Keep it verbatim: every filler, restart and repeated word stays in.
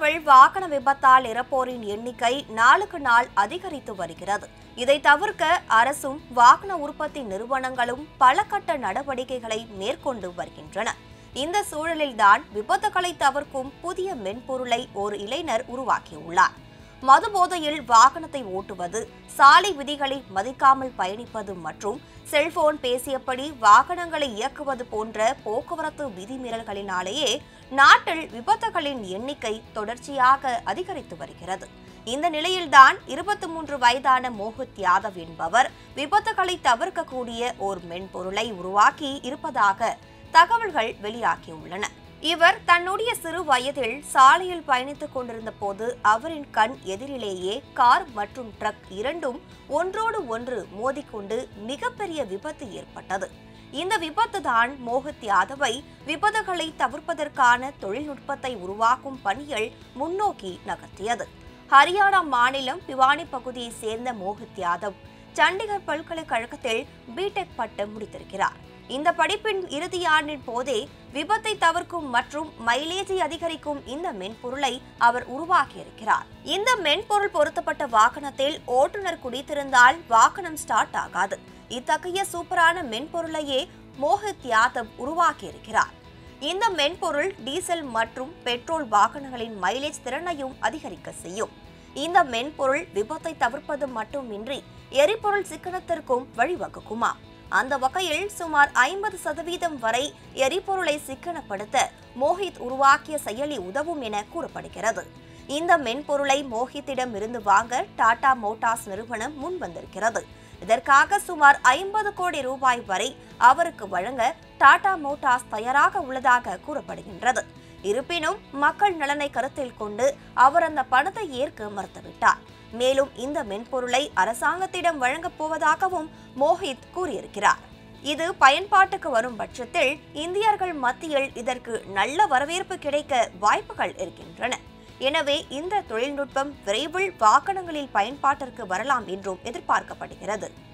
இந்தியாவில் வாகன விபத்தால் இறப்போரின் எண்ணிக்கை நாளுக்கு நாள் அதிகரித்து வருகிறது. இதை தவிர்க்க அரசும் வாகன உற்பத்தி நிறுவனங்களும் பல கட்ட நடவடிக்கைகளை மேற்கொண்டு வருகின்றன. இந்த சூழலில்தான் விபத்துகளை தவிர்க்கும் புதிய மென்பொருளை ஒரு இளைஞர் உருவாக்கியுள்ளார். மது போதையில் வாகனத்தை ஓட்டுவது, சாலை விதிகளை மதிக்காமல் பயணிப்பது மற்றும் செல்போன் பேசியபடி வாகனங்களை இயக்குவது போன்ற போக்குவரத்து விதிமீறல்களினாலேயே நாட்டில் விபத்துகளின் எண்ணிக்கை தொடர்ச்சியாக அதிகரித்து வருகிறது. இந்த நிலையில்தான் இருபத்தி மூன்று வயதான மோஹித் யாதவ் என்பவர் விபத்துகளை தவிர்க்கக்கூடிய ஒரு மென்பொருளை உருவாக்கி இருப்பதாக தகவல்கள் வெளியாகியுள்ளன. இவர் தன்னுடைய சிறு வயதில் சாலையில் பயணித்துக் கொண்டிருந்த போது அவரின் கண் எதிரிலேயே கார் மற்றும் ட்ரக் இரண்டும் ஒன்றோடு ஒன்று மோதிக்கொண்டு மிகப்பெரிய விபத்து ஏற்பட்டது. இந்த விபத்து தான் மோஹித் யாதவை விபத்துகளை தவிர்ப்பதற்கான தொழில்நுட்பத்தை உருவாக்கும் பணியில் முன்னோக்கி நகர்த்தியது. ஹரியானா மாநிலம் பிவானி பகுதியை சேர்ந்த மோஹித் யாதவ் சண்டிகர் பல்கலைக்கழகத்தில் பிடெக் பட்டம் முடித்திருக்கிறார். இந்த படிப்பின் இறுதி ஆண்டின் போதே விபத்தை தவிர்க்கும் மற்றும் மைலேஜை அதிகரிக்கும் இந்த மென்பொருளை அவர் உருவாக்கியிருக்கிறார். இந்த மென்பொருள் பொருத்தப்பட்ட வாகனத்தில் ஓட்டுநர் குடித்திருந்தால் வாகனம் ஸ்டார்ட் ஆகாது. இத்தகைய சூப்பரான மென்பொருளையே மோஹித் யாதவ் உருவாக்கியிருக்கிறார். இந்த மென்பொருள் டீசல் மற்றும் பெட்ரோல் வாகனங்களின் மைலேஜ் திறனையும் அதிகரிக்க செய்யும். இந்த மென்பொருள் விபத்தை தவிர்ப்பது மட்டுமின்றி எரிபொருள் சிக்கனத்திற்கும் வழிவகுக்குமா? அந்த வகையில் சுமார் ஐம்பது சதவீதம் வரை எரிபொருளை சிக்கனப்படுத்த மோஹித் உருவாக்கிய செயலி உதவும் என கூறப்படுகிறது. இந்த மென்பொருளை மோஹித்திடம் இருந்து வாங்க டாடா மோட்டார்ஸ் நிறுவனம் முன் வந்திருக்கிறது. இதற்காக சுமார் ஐம்பது கோடி ரூபாய் வரை அவருக்கு வழங்க டாடா மோட்டார்ஸ் தயாராக உள்ளதாக கூறப்படுகின்றது. இருப்பினும் மக்கள் நலனை கருத்தில் கொண்டு அவர் அந்த பணத்தை ஏற்க மறுத்துவிட்டார். மேலும் இந்த மென்பொருளை அரசாங்கத்திடம் வழங்கப் போவதாகவும் மோஹித் கூறியிருக்கிறார். இது பயன்பாட்டுக்கு வரும் பட்சத்தில் இந்தியர்கள் மத்தியில் இதற்கு நல்ல வரவேற்பு கிடைக்க வாய்ப்புகள் இருக்கின்றன. எனவே இந்த தொழில்நுட்பம் விரைவில் வாகனங்களில் பயன்பாட்டிற்கு வரலாம் என்றும் எதிர்பார்க்கப்படுகிறது.